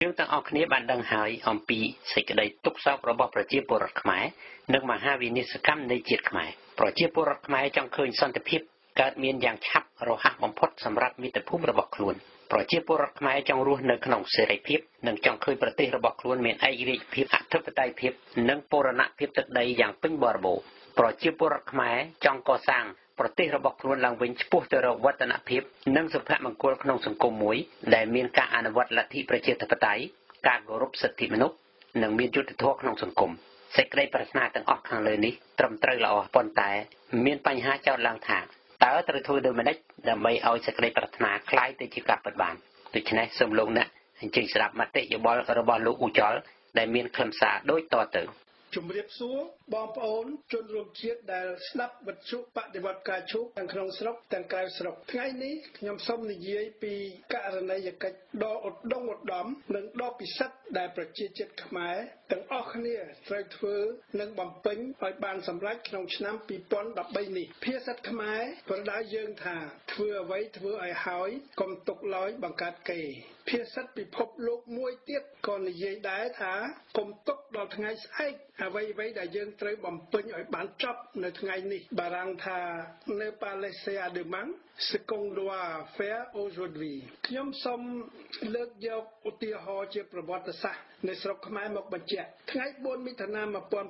យើងទាំងអស់គ្នាបានដឹងហើយអំពីសេចក្តីទុក្ខសោករបស់ប្រជាពលរដ្ឋខ្មែរនិងមហាវិនាសកម្មនៃជាតិខ្មែរប្រជាពលរដ្ឋខ្មែរចង់ឃើញសន្តិភាពកើតមានយ៉ាងឆាប់រហ័សបំផុតសម្រាប់មាតុភូមិរបស់ខ្លួនប្រជាពលរដ្ឋខ្មែរចង់រស់នៅក្នុងសេរីភាពនិងចង់ឃើញប្រទេសរបស់ខ្លួនមានឯករាជ្យភាពអធិបតេយ្យភាពនិងបូរណភាពទឹកដីយ៉ាងពេញបរិបូរណ៍ប្រជាពលរដ្ឋខ្មែរចង់កសាងប្រទេសរបស់ខ្លួនឡើងវិញឆ្ពោះទៅរកវឌ្ឍនភាពនិងសុភមង្គលក្នុងសង្គមមួយដែលមានការអនុវត្តលទ្ធិប្រជាធិបតេយ្យការគោរពសិទ្ធិមនុស្សនិងមានយុត្តិធម៌ក្នុងសង្គមសេចក្តីប្រាថ្នាទាំងអស់ខាងលើនេះត្រឹមត្រូវល្អប៉ុន្តែមានបញ្ហាចោទឡើងថាតើត្រូវធ្វើដូចម្តេចដើម្បីឲ្យសេចក្តីប្រាថ្នាคล้ายទៅជាការពិតបានដូច្នេះសូមលោកអ្នកអញ្ជើញស្ដាប់មតិយោបល់របស់លោកឧច្ចលដែលមានខ្លឹមសារដូចតទៅជំរាបសួរបងប្អូនជនរួមជាតិដែលស្ដាប់វិទ្យុបដិវត្តការឈូកទាំងក្នុងស្រុកទាំងក្រៅស្រុកថ្ងៃនេះខ្ញុំសូមនិយាយពីករណីយកិច្ចដ៏ឧត្តមឧត្តមនិងដ៏ពិសិដ្ឋដែលប្រជាជាតិខ្មែរទាំងអស់គ្នាត្រូវធ្វើនិងបំពេញឲ្យបានសម្រេចក្នុងឆ្នាំ2013នេះភាសាខ្មែរប្រដៅយើងថាធ្វើអ្វីធ្វើឲ្យហើយកុំទុកឡើយបង្កើតគេភាសាពិភពលោកមួយទៀតក៏និយាយដែរថាកុំទុកដល់ថ្ងៃស្អែកអ្វីដែលយើងត្រូវបំពេញឲ្យបានចប់នៅថ្ងៃនេះបារាំងថានៅប៉ាឡេសេអាដឺម៉ាំងce qu'on doit faire aujourd'hui ខ្ញុំសូមលើកយកឧទាហរណ៍ជាប្រវត្តិសាស្ត្រនៅស្រុកខ្មែរមកបញ្ជាក់ថ្ងៃ4មិថុនា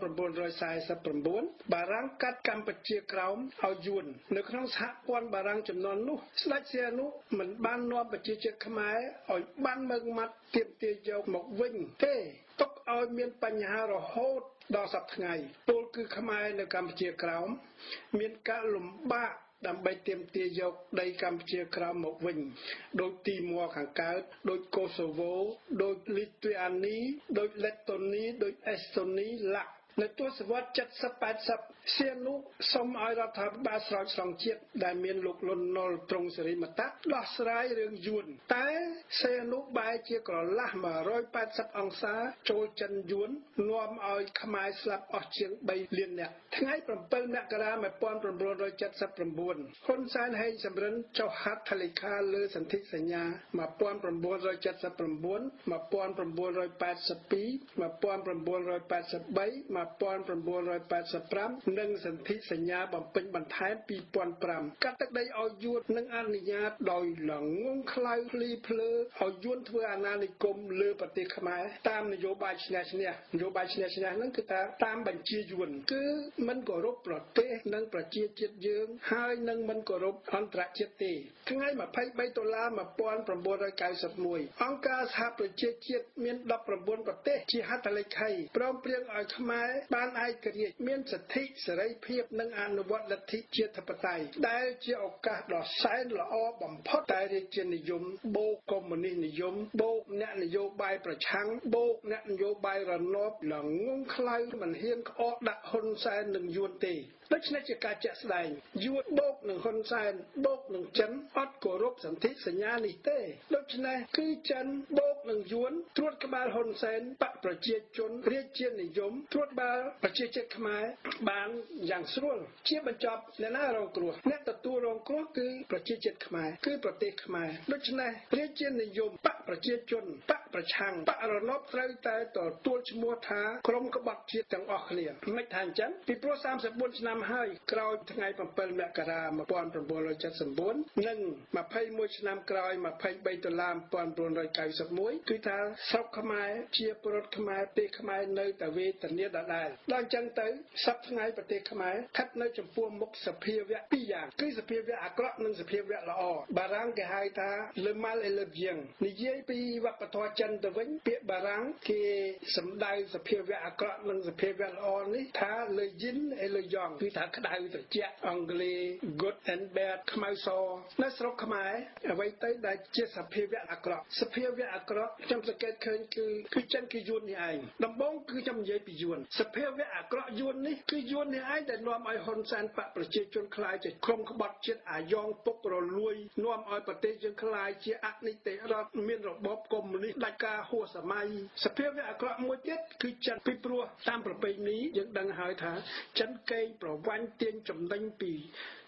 1949បារាំងកាត់កម្ពុជាក្រោមឲ្យយួននៅក្នុងសហព័ន្ធបារាំងចំនួននោះស្ដេចសៀនុមិនបាននាំប្រជាជាតិខ្មែរឲ្យបានមើងម៉ាត់ទាមទារយកមកវិញទេទុកឲ្យមានបញ្ហារហូតដល់សប្តាហ៍ថ្ងៃពលគឺខ្មែរនៅកម្ពុជាក្រោមមានការលំបាកដើម្បីទាមទារយកដីកម្ពុជាក្រោមមកវិញដោយទីមួខាងកើតដោយកូសូវូដោយលីទុយអានីដោយលេតូនីដោយអេស្តូនីឡាក់នៅទសវត្ស70-80សៀនុសូមឲ្យរដ្ឋាភិបាលស្រោចស្រង់ជាតិដែលមានលោកលន់នល់ត្រង់សេរីមតៈដោះស្រាយរឿងយួនតែសៀនុបែរជាក្រឡាស់180អង្សាចូលចិនយួននាំឲ្យខ្មែរស្លាប់អស់ជាង3លាននាក់ថ្ងៃ7មករា1979ហ៊ុនសែនហេងសំរិនចុះហត្ថលេខាលើសន្ធិសញ្ញា1979 1982 1983 1985និងសន្ធិសញ្ញាបំពេញបន្ថែម2005កាត់ទឹកដីឲ្យយួននិងអនុញ្ញាតដោយល្ងងខ្លៅភ្លីភ្លើឲ្យយួនធ្វើអាណានិគមលើប្រទេសខ្មែរតាមនយោបាយឈ្នះឈ្នះនយោបាយឈ្នះឈ្នះហ្នឹងគឺថាតាមបញ្ជាយួនគឺមិនគោរពប្រទេសនិងប្រជាជាតិយើងហើយនឹងមិនគោរពអន្តរជាតិទេថ្ងៃ23ដុល្លារ1991អង្គការសហប្រជាជាតិមាន19ប្រទេសជាហត្ថលេខីព្រមព្រៀងឲ្យខ្មែរបានឯករាជ្យមានសិទ្ធិសេរីភាពនិងអនុវត្តលទ្ធិជាតិធិបតេយ្យដែលជាឱកាសដ៏សែនល្អបំផុតតែរាជានិយមបូកកុម្មុយនីសនិយមបូកអ្នកនយោបាយប្រឆាំងបូកអ្នកនយោបាយរណបល្ងងខ្លៅមិនហ៊ានក្អកដាក់ហ៊ុនសែននិងយួនទេដូច្នេះជាការជាក់ស្ដែងយួនបូកនឹងហ៊ុនសែនបូកនឹងចិនអត់គោរពសន្ធិសញ្ញានេះទេដូច្នេះគឺចិនបូកនឹងយួនត្រួតក្បាលហ៊ុនសែនបកប្រជាជនរាជានិយមត្រួតក្បាលប្រជាជាតិខ្មែរបានយ៉ាងស្រួលជាបញ្ចប់អ្នកណារងគ្រោះអ្នកទទួលរងគ្រោះគឺប្រជាជាតិខ្មែរគឺប្រទេសខ្មែរដូច្នេះរាជានិយមបកប្រជាជនបកប្រឆាំងបករណបត្រូវតែទទួលឈ្មោះថាក្រុមក្បត់ជាតិទាំងអស់គ្នាមិនថាអញ្ចឹងពីព្រោះ34ឆ្នាំហើយក្រោយថ្ងៃ7មករា1979និង21ឆ្នាំក្រោយ23ដុល្លារ1991គឺថាស្រុកខ្មែរជាពលរដ្ឋខ្មែរប្រទេសខ្មែរនៅតែវេទនាដដែលដល់អញ្ចឹងទៅសប្តាហ៍ថ្ងៃប្រទេសខ្មែរស្ថិតនៅចំពោះមុខសភាវៈពីរយ៉ាងគឺសភាវៈអាក្រក់និងសភាវៈល្អបារាំងគេហៅថា le mal et le bien និយាយពីវប្បធម៌ចិនទៅវិញពាក្យបារាំងគេសម្ដៅសភាវៈអាក្រក់និងសភាវៈល្អនេះថា le yin et le yang គឺថាក្តៅត្រជាក់អង់គ្លេស good and bad ខ្មៅសនៅស្រុកខ្មែរអ្វីទៅដែលជាសភាវៈអាក្រក់សភាវៈអាក្រក់ខ្ញុំសង្កេតឃើញគឺចិនគឺយួននេះឯងដំបូងគឺខ្ញុំនិយាយពីយួនសភាវៈអាក្រក់យួននេះគឺយួននេះឯងដែលនាំឲ្យហ៊ុនសែនបកប្រជាជនខ្លាយជាក្រុមក្បត់ជាតិអាយ៉ងពុករលួយនាំឲ្យប្រទេសយើងខ្លាយជាអនិច្ចរដ្ឋមានរបបកុម្មុយនីសដាច់ការហួសសម័យសភាវៈអាក្រក់មួយទៀតគឺចិនពីព្រោះតាមប្រពៃណីយើងដឹងហើយថាចិនកេងប្រវ័ញ្ចទាញចំណេញពី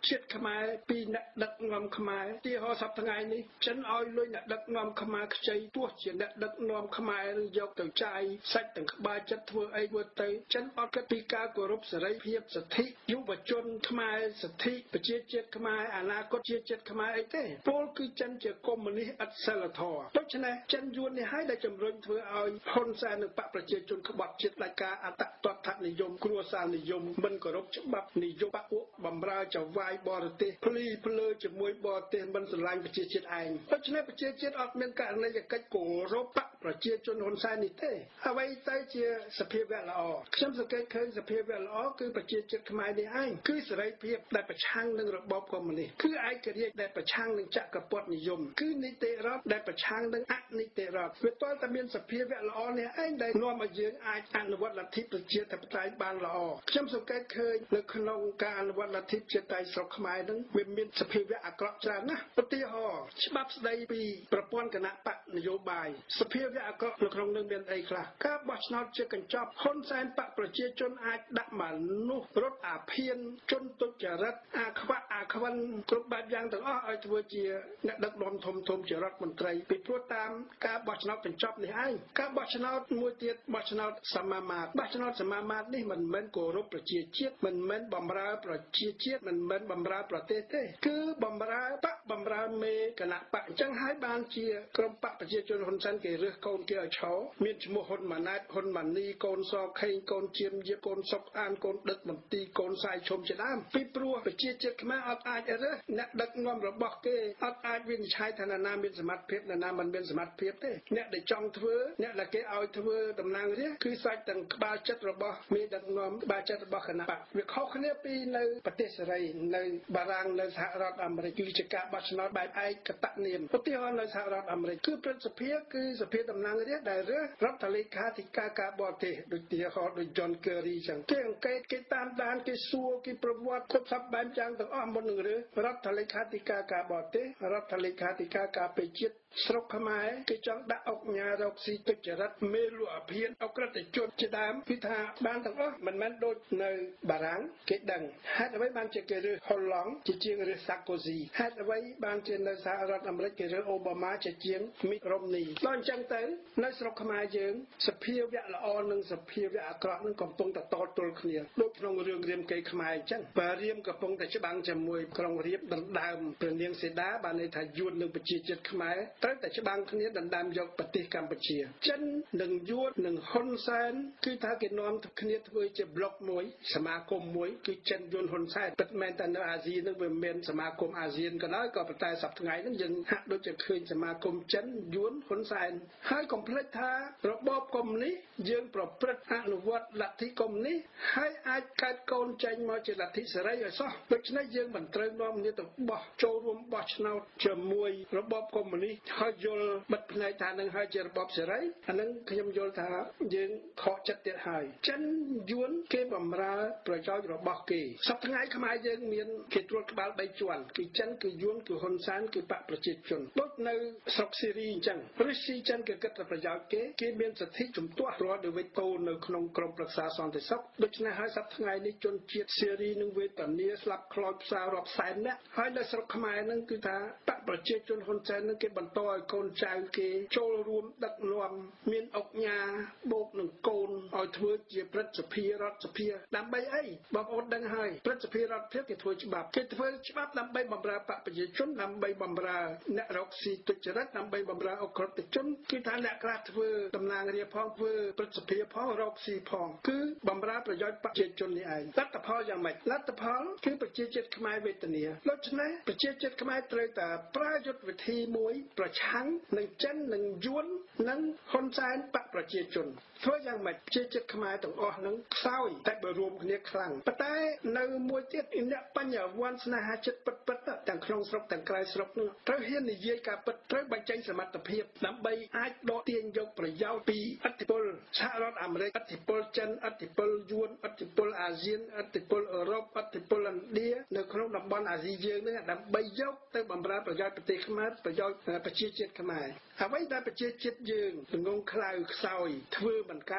ជាតិខ្មែរពីអ្នកដឹកនាំខ្មែរទីហោសប្តាហ៍ថ្ងៃនេះចិនឲ្យលុយអ្នកដឹកនាំខ្មែរខ្ចីទោះជាអ្នកដឹកនាំខ្មែរយកទៅចាយសាច់ទាំងក្បាលចិត្តធ្វើអីធ្វើទៅចិនអត់គិតពីការគោរពសេរីភាពសិទ្ធិយុវជនខ្មែរសិទ្ធិប្រជាជាតិខ្មែរអនាគតជាជាតិខ្មែរអីទេពលគឺចិនជាកុម្មុយនីសឥតសិលធម៌ដូច្នេះចិនយួននេះហើយដែលជំរុញធ្វើឲ្យហ៊ុនសែននិងបកប្រជាជនក្បត់ជាតិដាច់ការអតតថនិយមគ្រួសារនិយមមិនគោរពច្បាប់និយមបកបំរើចវាយបរទេសភ្លីភ្លើជាមួយបរទេសមិនស្រឡាញ់ប្រជាជាតិឯងដូច្នេះប្រជាជាតិអត់មានករណីយកិច្ចគោរពបកប្រជាជនហ៊ុនសែននេះទេអ្វីទៅជាសភាវៈល្អខ្ញុំសង្កេតឃើញសភាវៈល្អគឺប្រជាជាតិខ្មែរនេះឯងគឺសេរីភាពដែលប្រឆាំងនឹងរបបកុម្មុយនីសគឺឯករាជ្យដែលប្រឆាំងនឹងចក្រពត្តិនិយមគឺនីតិរដ្ឋដែលប្រឆាំងនឹងអនីតិរដ្ឋវាទាល់តែមានសភាវៈល្អនេះឯងដែលនាំឲ្យយើងអាចអនុវត្តលទ្ធិប្រជាធិបតេយ្យបានល្អខ្ញុំសង្កេតឃើញនៅក្នុងការអនុវត្តលទ្ធិប្រជាធិបតេយ្យស្រុកខ្មែរនឹងវាមានសភាវៈអាក្រក់ច្រើនណាស់ឧទាហរណ៍ច្បាប់ស្ដីពីប្រព័ន្ធគណៈបកនយោបាយសភាវៈអាក្រក់នៅក្នុងនឹងមានអីខ្លះការបោះឆ្នោតជាកញ្ចប់ហ៊ុនសែនបកប្រជាជនអាចដាក់មនុស្សរត់អាភៀនជនទុច្ចរិតអាខ្វាក់អាខ្វិនគ្រប់បែបយ៉ាងទាំងអស់ឲ្យធ្វើជាអ្នកដឹកនាំធំជារដ្ឋមន្ត្រីពីព្រោះតាមការបោះឆ្នោតកញ្ចប់នេះឯងការបោះឆ្នោតមួយទៀតបោះឆ្នោតសមាមាត្របោះឆ្នោតសមាមាត្រនេះមិនមែនគោរពប្រជាជាតិមិនមែនបំរើប្រជាជាតិមិនមែនបំរើប្រទេសទេគឺបំរើបកបំរើមេគណៈបកអញ្ចឹងហើយបានជាក្រុមបកប្រជាជនហ៊ុនសែនគេរើសកូនគេឲ្យឈរមានឈ្មោះហ៊ុនម៉ាណែតហ៊ុនម៉ានីកូនសខេងកូនជៀមយាបកូនសុកអានកូនដឹកមន្ទីរកូនសាយឈុំជាដើមពីព្រោះប្រជាជាតិខ្មែរអត់អាចរើសអ្នកដឹកនាំរបស់គេអត់អាចវិនិច្ឆ័យថានរណាមានសមត្ថភាពនរណាមិនមានសមត្ថភាពទេអ្នកដែលចង់ធ្វើអ្នកដែលគេឲ្យធ្វើតំណាងរាស្ត្រគឺសាច់ទាំងក្បាលចិត្តរបស់មេដឹកនាំក្បាលចិត្តរបស់គណៈបកវាខុសគ្នាពីនៅប្រទេសសេរីនៅបារាំងនៅសហរដ្ឋអាមេរិកគឺជាការបោះឆ្នោតបែបឯកតនាមឧទាហរណ៍នៅសហរដ្ឋអាមេរិកគឺព្រឹទ្ធសភាគឺសភាតំណាងរាស្ត្រដែលរើសរដ្ឋលេខាធិការការបរទេសដូចទីហោដូច John Kerry ចឹងគេអង្កេតគេតាមដានគេសួរគេប្រវត្តិគ្រប់សពបែបយ៉ាងទាំងអស់មុននឹងរើសរដ្ឋលេខាធិការការបរទេសរដ្ឋលេខាធិការការពារជាតិស្រុកខ្មែរគេចង់ដាក់អង្គញារកស៊ីទុច្ចរិតមេលុអភិនអក្រិតជនជាដើមគឺថាបានទាំងអស់មិនមែនដូចនៅបារាំងគេដឹងហេតុអ្វីបានជាគេរើសហុលឡង់ជាជាងរើសសាកូស៊ីហេតុអ្វីបានជានៅសហរដ្ឋអាមេរិកគេរើសអូបាម៉ាជាជាងមីតរ៉ុមនីដល់អញ្ចឹងទៅនៅស្រុកខ្មែរយើងសភាវៈល្អនិងសភាវៈអាក្រក់នឹងកំពុងតែតទល់គ្នាដូចក្នុងរឿងរាមកេរ្តិ៍ខ្មែរអញ្ចឹងបើរាមកំពុងតែច្បាំងជាមួយក្រុងរាពណ៍ដណ្ដើមព្រះនាងសីតាបានន័យថាយួននឹងប្រជាជាតិខ្មែរត្រូវតែច្បាំងគ្នាដណ្ដើមយកប្រទេសកម្ពុជាចិននិងយួននិងហ៊ុនសែនគឺថាគេនាំគ្នាធ្វើជាប្លុកមួយសមាគមមួយគឺចិនយួនហ៊ុនសែនពិតមែនតែនៅអាស៊ីនឹងវាមានសមាគមអាស៊ានក៏ដោយក៏ប៉ុន្តែសប្តាហ៍ថ្ងៃនេះយើងហាក់ដូចជាឃើញសមាគមចិនយួនហ៊ុនសែនហើយកុំភ្លេចថារបបកុម្មុយនីសយើងប្រព្រឹត្តអនុវត្តលទ្ធិកុម្មុយនីសហើយអាចកើតកូនចេញមកជាលទ្ធិសេរីឲ្យសោះដូច្នេះយើងមិនត្រូវនាំគ្នាទៅបោះចូលរួមបោះឆ្នោតជាមួយរបបកុម្មុយនីសហើយយល់បិទភ្នែកថានឹងហើយជារបបសេរីអានឹងខ្ញុំយល់ថាយើងខកចិត្តទៀតហើយចិនយួនគេបំរើប្រយោជន៍របស់គេសប្តាហ៍ថ្ងៃខ្មែរយើងមានគេត្រួតក្បាល3ជាន់គឺចិនគឺយួនគឺហ៊ុនសែនគឺបកប្រជាជនដូចនៅស្រុកស៊ីរីអញ្ចឹងរុស្ស៊ីចិនគេគិតតែប្រយោជន៍គេមានសិទ្ធិជំទាស់រាល់ដោយវេតូនៅក្នុងក្រមប្រឹក្សាសន្តិសុខដូច្នេះហើយសប្តាហ៍ថ្ងៃនេះជនជាតិស៊ីរីនឹងវេទនាស្លាប់ខ្លោចផ្សាររាប់សែននាក់ហើយនៅស្រុកខ្មែរនឹងគឺថាបកប្រជាជនហ៊ុនសែននឹងគេបន្តឲ្យកូនចៅគេចូលរួមដឹកនាំមានអង្គញាបូកនឹងកូនឲ្យធ្វើជាព្រឹទ្ធសភារដ្ឋសភាដើម្បីអីបងប្អូនដឹងហើយព្រឹទ្ធសភារដ្ឋសភាគេធ្វើច្បាប់ដើម្បីបម្រើបកប្រជាជនដើម្បីបម្រើអ្នករកស៊ីទុច្ចរិតដើម្បីបម្រើអក្រិតជនគឺថាអ្នកខ្លះធ្វើតំណាងរាស្ត្រផងធ្វើព្រឹទ្ធសភាផងរកស៊ីផងគឺបម្រើប្រយោជន៍ប្រជាជននេះឯងលទ្ធផលយ៉ាងម៉េចលទ្ធផលគឺប្រជាជាតិខ្មែរវេទនាដូច្នេះប្រជាជាតិខ្មែរត្រូវតែប្រើយុទ្ធវិធីមួយប្រឆាំងនឹងចិននឹងយួននិងហ៊ុនសែនបកប្រជាជនធ្វើយ៉ាងម៉េចប្រជាជាតិខ្មែរទាំងអស់នឹងខ្សោយតែបើរួមគ្នាខ្លាំងប៉ុន្តែនៅមួយទៀតអ្នកបញ្ញវន្តស្នេហាចិត្តពិតទាំងក្នុងស្រុកទាំងក្រៅស្រុកនោះត្រូវហ៊ាននិយាយការពិតត្រូវបញ្ចេញសមត្ថភាពដើម្បីអាចដកទាញយកប្រយោជន៍ពីឥទ្ធិពលសហរដ្ឋអាមេរិកឥទ្ធិពលចិនឥទ្ធិពលយួនឥទ្ធិពលអាស៊ានឥទ្ធិពលអឺរ៉ុបឥទ្ធិពលឥណ្ឌានៅក្នុងតំបន់អាស៊ីយើងនេះដើម្បីយកទៅបម្រើប្រយោជន៍ប្រទេសខ្មែរប្រយោជន៍ប្រជាជាតិខ្មែរអ្វីដែលប្រជាជាតិយើងងងខ្លៅខ្សោយធ្វើមិនកើត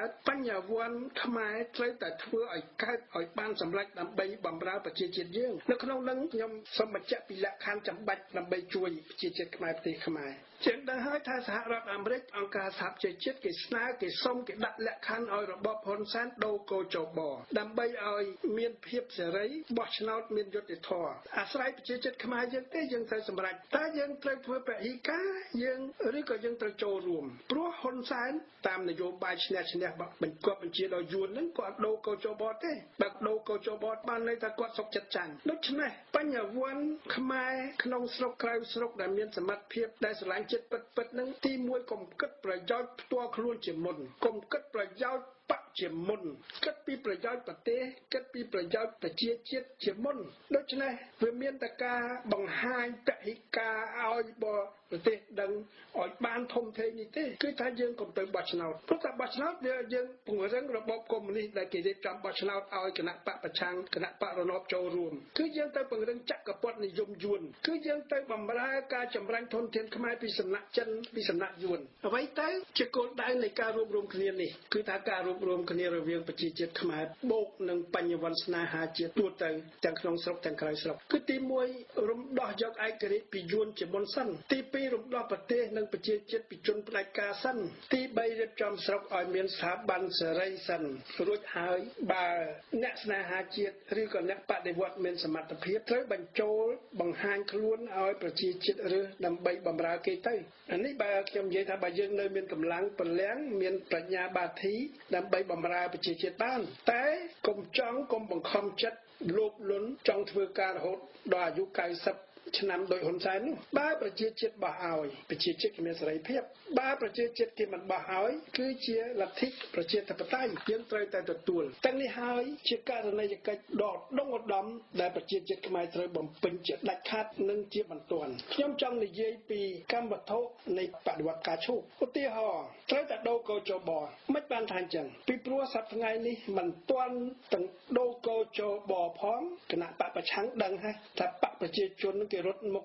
កើតបញ្ញវន្តខ្មែរត្រូវតែធ្វើឲ្យកើតឲ្យបានសម្រេចដើម្បីបម្រើប្រជាជាតិយើងនៅក្នុងនឹងខ្ញុំសូមបញ្ជាក់ពីលក្ខខណ្ឌចាំបាច់ដើម្បីជួយប្រជាជាតិខ្មែរប្រទេសខ្មែរជាងដឹងហើយថាសហរដ្ឋអាមេរិកអង្គការសហប្រជាជាតិគេស្នើគេសុំគេដាក់លក្ខខណ្ឌឲ្យរបបហ៊ុនសែនដូរកោចបដើម្បីឲ្យមានភាពសេរីបោះឆ្នោតមានយុត្តិធម៌អាស្រ័យប្រជាជាតិខ្មែរយើងទេយើងត្រូវសម្រេចតើយើងត្រូវធ្វើពហិការយើងឬក៏យើងត្រូវចូលរួមព្រោះហ៊ុនសែនតាមនយោបាយឈ្នះបញ្ជាបញ្ជាដល់យួនហ្នឹងគាត់ដូរកោចបទេបើដូរកោចបបានន័យថាគាត់សុខចិត្តចាញ់ដូច្នេះបញ្ញវន្តខ្មែរក្នុងស្រុកក្រៅស្រុកដែលមានសមត្ថភាពដែលស្រឡាញ់ចិត្តពិតនឹងទី1កុំគិតប្រយោជន៍ផ្ទាល់ខ្លួនជាមុនកុំគិតប្រយោជន៍បកជាមុនគិតពីប្រយោជន៍ប្រទេសគិតពីប្រយោជន៍ប្រជាជាតិជាមុនដូច្នេះវាមានតែការបង្ហាញពហិការឲ្យប្រទេសដឹងឲ្យបានធំធេងនេះទេគឺថាយើងកុំទៅបោះឆ្នោតព្រោះតែបោះឆ្នោតវាយើងពង្រឹងរបបកុម្មុយនីសដែលគេរៀបចំបោះឆ្នោតឲ្យគណៈបកប្រឆាំងគណៈបករណបចូលរួមគឺយើងទៅពង្រឹងចក្រពត្តិនិយមយួនគឺយើងទៅបំរើការចម្រាញ់ធនធានខ្មែរពីសំណាក់ចិនពីសំណាក់យួនអ្វីទៅជាគោលដៅនៃការរួបរวมគ្នានេះគឺថាការរួបរวมគ្នារវាងប្រជាជាតិខ្មែរបូកនឹងបញ្ញវន្តស្នេហាជាតិទូទៅទាំងក្នុងស្រុកទាំងក្រៅស្រុកគឺទី1រំដោះយកឯករាជ្យពីយួនជាមុនសិនទី2រំដោះប្រទេសនិងប្រជាជាតិពីជនផ្ដាច់ការសិនទី3រៀបចំស្រុកឲ្យមានស្ថាប័នសេរីសិនរួចហើយបើអ្នកស្នេហាជាតិឬក៏អ្នកបដិវត្តមានសមត្ថភាពត្រូវបញ្ចូលបង្ហាញខ្លួនឲ្យប្រជាជាតិរើសដើម្បីបម្រើគេទៅអានេះបើខ្ញុំនិយាយថាបើយើងនៅមានកម្លាំងពលំមានប្រាជ្ញាបាធីដើម្បីបម្រើប្រជាជាតិបានតែកុំបង្ខំចិត្តលោភលន់ចង់ធ្វើការរហូតដល់អាយុ90ឆ្នាំដោយហ៊ុនសែននោះបើប្រជាជាតិបោះឲ្យប្រជាជាតិមានសេរីភាពបើប្រជាជាតិគេមិនបោះឲ្យគឺជាលទ្ធិប្រជាធិបតេយ្យយើងត្រូវតែទទួលទាំងនេះហើយជាករណីយកិច្ចដ៏ដុងឧត្តមដែលប្រជាជាតិខ្មែរត្រូវបំពេញជាដាច់ខាតនិងជាបន្ទាន់ខ្ញុំចង់និយាយពីកម្មវត្ថុនៃបដិវត្តការឈូកឧទាហរណ៍ត្រូវតែដូរកោចបមិនបានថាអញ្ចឹងពីព្រោះសប្តាហ៍ថ្ងៃនេះមិនទាន់ទាំងដូរកោចបផងគណៈបកប្រឆាំងដឹងហើយថាបកប្រជាជនគេរត់មុខ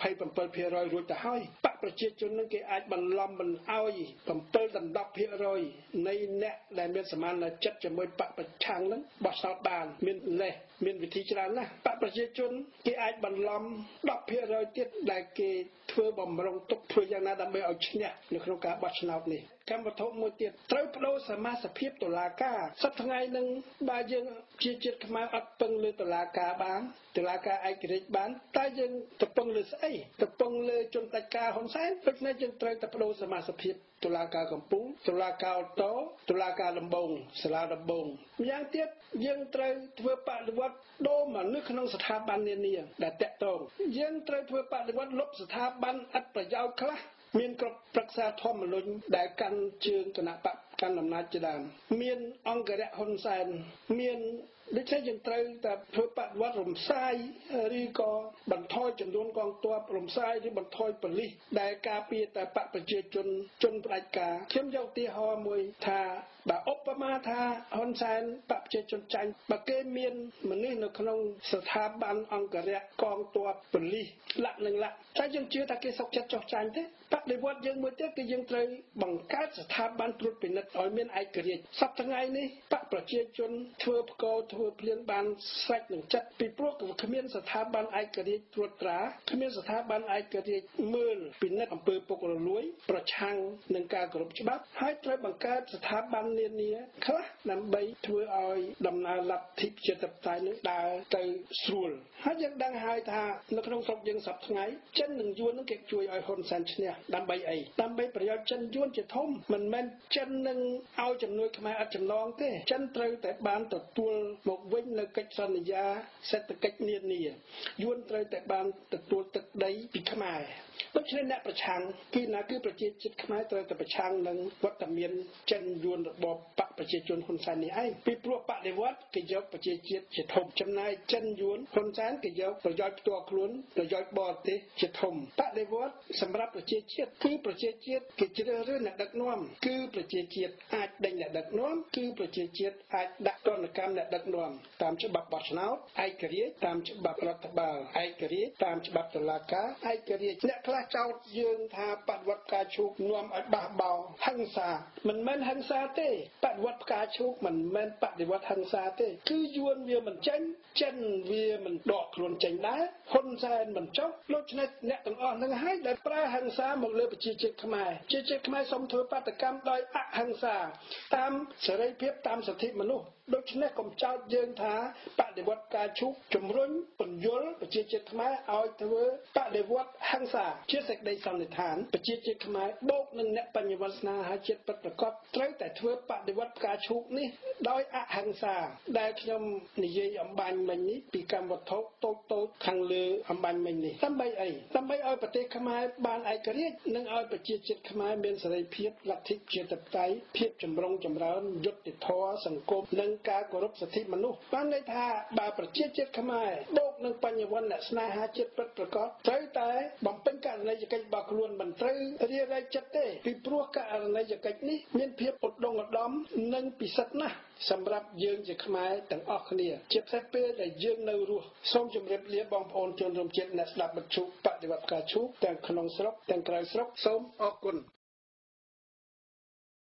27% រួចទៅហើយបកប្រជាជននឹងគេអាចបន្លំមិនឲ្យ7-10% នៃអ្នកដែលមានសមានចិត្តជាមួយបកប្រឆាំងនឹងបោះឆ្នោតបានមានវិធីច្រើនណាស់បកប្រជាជនគេអាចបន្លំ 10% ទៀតដែលគេធ្វើបំរុងទុកធ្វើយ៉ាងណាដើម្បីឲ្យឈ្នះនៅក្នុងការបោះឆ្នោតនេះកម្មវត្ថុមួយទៀតត្រូវបដូរសមាជិកភាពតុលាការសប្តាហ៍ថ្ងៃនឹងបើយើងជាជាតិខ្មែរអត់ពឹងលើតុលាការបានតុលាការឯករាជ្យបានតែយើងទៅពឹងលើស្អីទៅពឹងលើជនផ្ដាច់ការហ៊ុនសែនដូច្នេះយើងត្រូវតែបដូរសមាជិកភាពតុលាការកំពូលតុលាការឧត្តរតុលាការដំបងសាលាដំបងម្យ៉ាងទៀតយើងត្រូវធ្វើបដិវត្តដូរមនុស្សក្នុងស្ថាប័ននានាដែលតាក់ទងយើងត្រូវធ្វើបដិវត្តលុបស្ថាប័នអត្ថប្រយោជន៍ខ្លះមានគ្រប់ប្រឹក្សាធម្មនុញ្ញដែលកាន់ជើងគណៈបកកាន់អំណាចជាដើមមានអង្គរៈហ៊ុនសែនមានដូច្នេះយើងត្រូវតែធ្វើបដិវត្តរំសាយឬក៏បន្ថយចំនួនកងទ័ពរំសាយឬបន្ថយប៉ូលីសដែលការពារតែបកប្រជាជនផ្ដាច់ការខ្ញុំយកឧទាហរណ៍មួយថាបើឧបមាថាហ៊ុនសែនបកប្រជាជនចាញ់បើគេមានមនុស្សនៅក្នុងស្ថាប័នអង្គរៈកងទ័ពប៉ូលីសលក្ខនឹងលក្ខតែយើងជឿថាគេសុខចិត្តចោះចាញ់ទេបដិវត្តយើងមួយទៀតគឺយើងត្រូវបង្កើតស្ថាប័នត្រួតពិនិត្យឲ្យមានឯករាជ្យសប្តាហ៍ថ្ងៃនេះបកប្រជាជនធ្វើផ្គរធ្វើភ្លៀងបានស្រេចនឹងចិត្តពីព្រោះគ្មានស្ថាប័នឯករាជ្យត្រួតត្រាគ្មានស្ថាប័នឯករាជ្យមើលពិនិត្យអំពើពុករលួយប្រឆាំងនឹងការគោរពច្បាប់ហើយត្រូវបង្កើតស្ថាប័ននានាខ្លះដើម្បីធ្វើឲ្យដំណើរលទ្ធិប្រជាធិបតេយ្យនឹងដើរទៅស្រួលហើយយើងដឹងហើយថានៅក្នុងស្រុកយើងសប្តាហ៍ថ្ងៃចិននិងយួននឹងគេជួយឲ្យហ៊ុនសែនឈ្នះដើម្បីអីដើម្បីប្រយោជន៍ចិនយួនជាធំមិនមែនចិននឹងឲ្យជំនួយខ្មែរអត់ចំណងទេចិនត្រូវតែបានទទួលមកវិញនៅកិច្ចសន្យាសេដ្ឋកិច្ចនានាយួនត្រូវតែបានទទួលទឹកដីពីខ្មែរដូច្នេះអ្នកប្រឆាំងគឺប្រជាជាតិខ្មែរត្រូវតែប្រឆាំងនឹងវត្តមានចិនយួនរបបបកប្រជាជនហ៊ុនសែននេះឯងពីព្រោះបដិវត្តគេយកប្រជាជាតិជាធំចំណែកចិនយួនហ៊ុនសែនគេយកប្រយោជន៍ផ្ទាល់ខ្លួនប្រយោជន៍បរទេសជាធំបដិវត្តសម្រាប់ប្រជាជាតិគឺប្រជាជាតិគេជ្រើសរើសអ្នកដឹកនាំគឺប្រជាជាតិអាចដេញអ្នកដឹកនាំគឺប្រជាជាតិអាចដាក់ទណ្ឌកម្មអ្នកដឹកនាំតាមច្បាប់បោះឆ្នោតឯករាជ្យតាមច្បាប់រដ្ឋបាលឯករាជ្យតាមច្បាប់តុលាការឯករាជ្យអ្នកខ្លះចោទយើងថាបដិវត្តផ្កាឈូកនាំឲ្យបះបោរហិង្សាមិនមែនហិង្សាទេបដិវត្តផ្កាឈូកមិនមែនបដិវត្តហិង្សាទេគឺយួនវាមិនចេញចិនវាមិនដកខ្លួនចេញដែរហ៊ុនសែនមិនចុះដូច្នេះអ្នកទាំងអស់នឹងហើយដែលប្រើហិង្សាមកលើប្រជាជាតិខ្មែរប្រជាជាតិខ្មែរសូមធ្វើបាតកម្មដោយអហិង្សាតាមសេរីភាពតាមសិទ្ធិមនុស្សដូច្នេះកុំចោទយើងថាបដិវត្តការឈូកជំរុញពន្យល់ប្រជាជាតិខ្មែរឲ្យធ្វើបដិវត្តហិង្សាជាសេចក្តីសន្និដ្ឋានប្រជាជាតិខ្មែរបូកនឹងអ្នកបញ្ញវន្តស្នេហាជាតិពិតប្រាកដត្រូវតែធ្វើបដិវត្តការឈូកនេះដោយអហិង្សាដែលខ្ញុំនិយាយអំបញ្ញមិញនេះពីកម្មវត្ថុតូចៗខាងលើអំបញ្ញមិញនេះដើម្បីអីដើម្បីឲ្យប្រទេសខ្មែរបានឯករាជ្យនិងឲ្យប្រជាជាតិខ្មែរមានសេរីភាពលទ្ធិប្រជាធិបតេយ្យភាពចម្រុងចម្រើនយុត្តិធម៌សង្គមនិងការគោរពសិទ្ធិមនុស្សបានន័យថាបើប្រជាជាតិខ្មែរបូកនឹងបញ្ញវន្តអ្នកស្នេហាជាតិពិតប្រាកដត្រូវតែបំពេញករណីយកិច្ចរបស់ខ្លួនមិនត្រូវរារែកចិត្តទេពីព្រោះករណីយកិច្ចនេះមានភាពឧត្តមឧត្តមនិងពិសិដ្ឋណាស់សម្រាប់យើងជាខ្មែរទាំងអស់គ្នាជាពិសេសពេលដែលយើងនៅរស់សូមជម្រាបលាបងប្អូនជនរួមជាតិអ្នកស្ដាប់វិទ្យុបដិវត្តការឈូកទាំងក្នុងស្រុកទាំងក្រៅស្រុកសូមអរគុណ